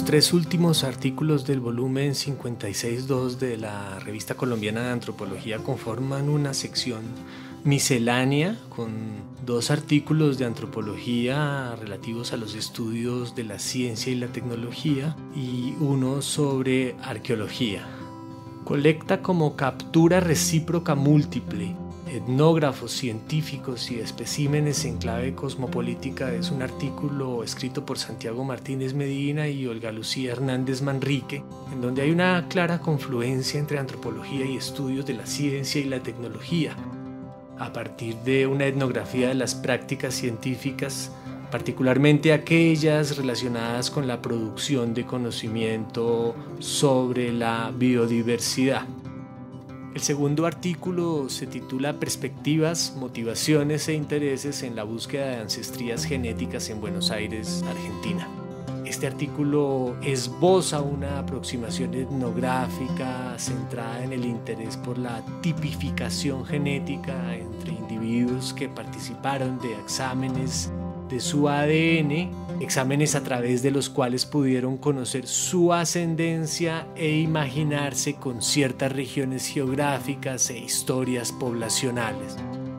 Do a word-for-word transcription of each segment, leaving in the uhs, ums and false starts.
Los tres últimos artículos del volumen cincuenta y seis punto dos de la Revista Colombiana de Antropología conforman una sección miscelánea con dos artículos de antropología relativos a los estudios de la ciencia y la tecnología y uno sobre arqueología. Colecta como captura recíproca múltiple etnógrafos, científicos y especímenes en clave cosmopolítica es un artículo escrito por Santiago Martínez Medina y Olga Lucía Hernández Manrique, en donde hay una clara confluencia entre antropología y estudios de la ciencia y la tecnología, a partir de una etnografía de las prácticas científicas, particularmente aquellas relacionadas con la producción de conocimiento sobre la biodiversidad. El segundo artículo se titula Perspectivas, motivaciones e intereses en la búsqueda de ancestrías genéticas en Buenos Aires, Argentina. Este artículo esboza una aproximación etnográfica centrada en el interés por la tipificación genética entre individuos que participaron de exámenes de su A D N, exámenes a través de los cuales pudieron conocer su ascendencia e imaginarse con ciertas regiones geográficas e historias poblacionales.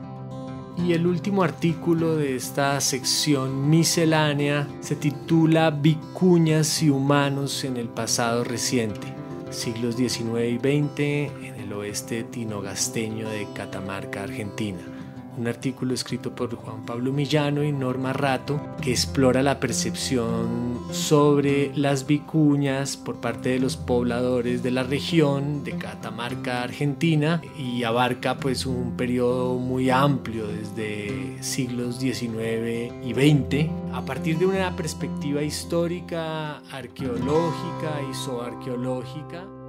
Y el último artículo de esta sección miscelánea se titula Vicuñas y humanos en el pasado reciente, siglos diecinueve y veinte en el oeste tinogasteño de Catamarca, Argentina. Un artículo escrito por Juan Pablo Millano y Norma Rato que explora la percepción sobre las vicuñas por parte de los pobladores de la región de Catamarca, Argentina, y abarca pues un periodo muy amplio desde siglos diecinueve y veinte a partir de una perspectiva histórica, arqueológica y zooarqueológica.